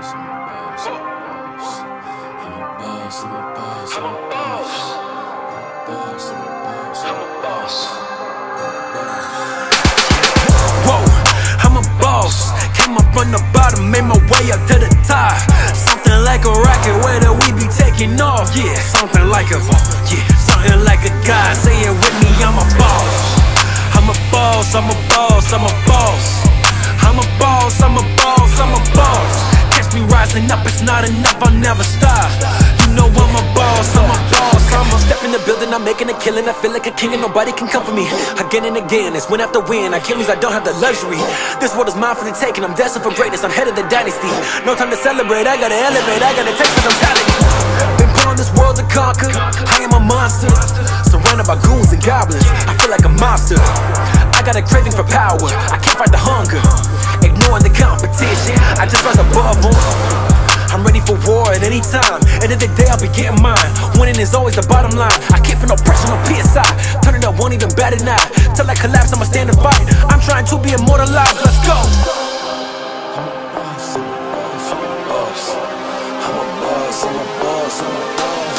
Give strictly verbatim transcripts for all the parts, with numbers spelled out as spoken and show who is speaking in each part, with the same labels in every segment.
Speaker 1: boss, I'm a boss, I'm a boss. I'm a boss, I'm a boss, I'm a boss. Boss, I'm a boss, I'm a boss.
Speaker 2: Whoa, I'm a boss. Came up from the bottom, made my way up to the top. Something like a rocket, where the we be taking off. Yeah, something like a, yeah, something like a god. Say it with me, I'm a boss. I'm a boss, I'm a boss, I'm a boss. I'm a boss, I'm a boss, I'm a boss. Catch me rising up, it's not enough, I'll never stop. You know I'm a boss, I'm a boss. I'm a step in the building, I'm making a killing. I feel like a king and nobody can come for me. Again and again, it's win after win. I can't lose, I don't have the luxury. This world is mine for the taking, I'm destined for greatness. I'm head of the dynasty. No time to celebrate, I gotta elevate, I gotta take some talent. Been put on this world to conquer, I am a monster. Surrounded by goons and goblins, I feel like a monster. I got a craving for power, I can't fight the hunger. Ignoring the competition, I just rise above them. I'm ready for war at any time. End of the day, I'll be getting mine. Winning is always the bottom line. I can't feel no pressure, no P S I. Turn it up, won't even bat an eye. Till I collapse, I'ma stand and fight. I'm trying to be immortalized, let's go.
Speaker 1: I'm a boss, I'm a boss, I'm a boss. I'm a boss, I'm a boss, I'm a boss.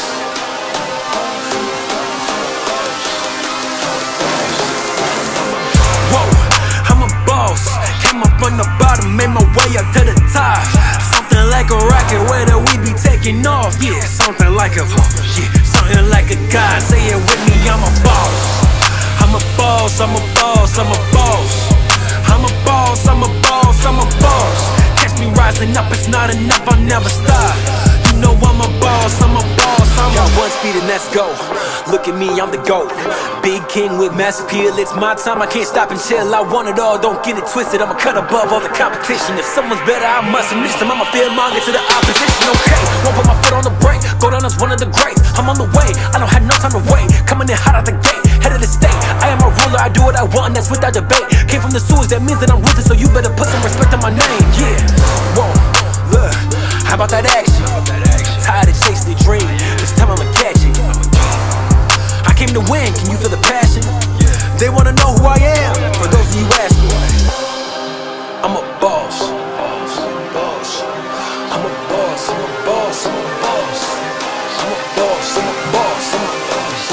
Speaker 2: Whoa, I'm a boss. Came up from the bottom, made my way up to the top. Something like a rocket, where the we be taking off. Yeah, something like a, yeah, something like a god. Say it with me, I'm a boss. I'm a boss, I'm a boss, I'm a boss. I'm a boss, I'm a boss, I'm a boss. Catch me rising up, it's not enough, I'll never stop. You know I'm a boss, I'm a boss, I'm got one speed and let's go. Look at me, I'm the GOAT. Big king with mass appeal, it's my time, I can't stop until I want it all. Don't get it twisted, I'ma cut above all the competition. If someone's better, I must unleash them, I'ma feel monger to the opposition. Okay, won't put my foot on the brake, go down as one of the greats. I'm on the way, I don't have no time to wait. Coming in hot out the gate, head of the state. I am a ruler, I do what I want, and that's without debate. Came from the sewers, that means that I'm ruthless, so you better put some respect on my name. Yeah, whoa, look, how about that action? Tired of chasing the dream, this time I'ma catch it. I came to win, can you feel the passion? They wanna know who I am, for those of you asking. I'm a boss, I'm a boss, I'm a boss, I'm a boss, I'm a boss. I'm a boss, I'm a boss, I'm a boss,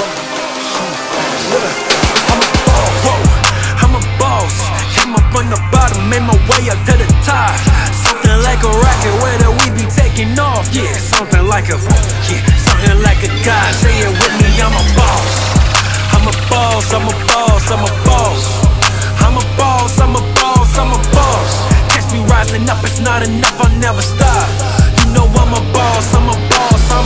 Speaker 2: I'm a boss. Whoa, I'm a boss. Came up from the bottom, made my way up to the top. Something like a rocket, where the we be taking off. Yeah, something like a, yeah, something like a god. Say it with me, I'm a boss. I'm a boss, I'm a boss, I'm a boss. I'm a boss, I'm a boss, I'm a boss. Catch me rising up, it's not enough, I'll never stop. You know I'm a boss, I'm a boss, I'm